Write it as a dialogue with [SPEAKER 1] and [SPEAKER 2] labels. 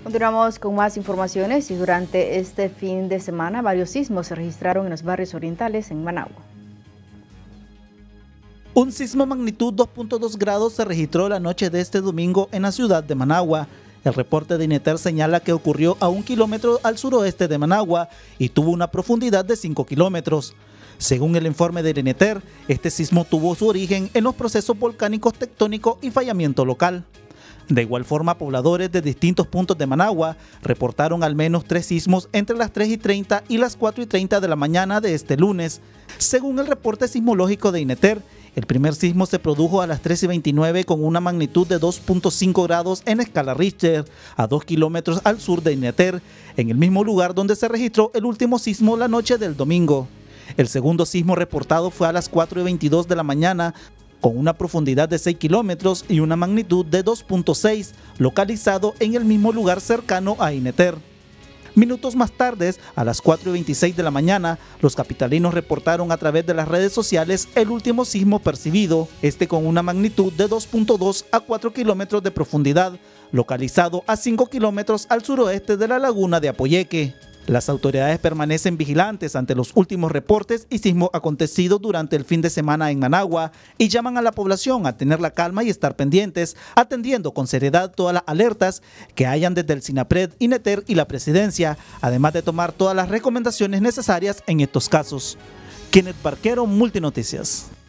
[SPEAKER 1] Continuamos con más informaciones y durante este fin de semana varios sismos se registraron en los barrios orientales en Managua.
[SPEAKER 2] Un sismo magnitud 2.2 grados se registró la noche de este domingo en la ciudad de Managua. El reporte de INETER señala que ocurrió a 1 kilómetro al suroeste de Managua y tuvo una profundidad de 5 kilómetros. Según el informe de INETER, este sismo tuvo su origen en los procesos volcánicos tectónicos y fallamiento local. De igual forma, pobladores de distintos puntos de Managua reportaron al menos 3 sismos entre las 3:30 y las 4:30 de la mañana de este lunes. Según el reporte sismológico de INETER, el primer sismo se produjo a las 13:29 con una magnitud de 2.5 grados en escala Richter, a 2 kilómetros al sur de INETER, en el mismo lugar donde se registró el último sismo la noche del domingo. El segundo sismo reportado fue a las 4:22 de la mañana, con una profundidad de 6 kilómetros y una magnitud de 2.6, localizado en el mismo lugar cercano a INETER. Minutos más tarde, a las 4:26 de la mañana, los capitalinos reportaron a través de las redes sociales el último sismo percibido, con una magnitud de 2.2 a 4 kilómetros de profundidad, localizado a 5 kilómetros al suroeste de la laguna de Apoyeque. Las autoridades permanecen vigilantes ante los últimos reportes y sismos acontecidos durante el fin de semana en Managua y llaman a la población a tener la calma y estar pendientes, atendiendo con seriedad todas las alertas que hayan desde el SINAPRED, INETER y la Presidencia, además de tomar todas las recomendaciones necesarias en estos casos. Kenneth Barquero, Multinoticias.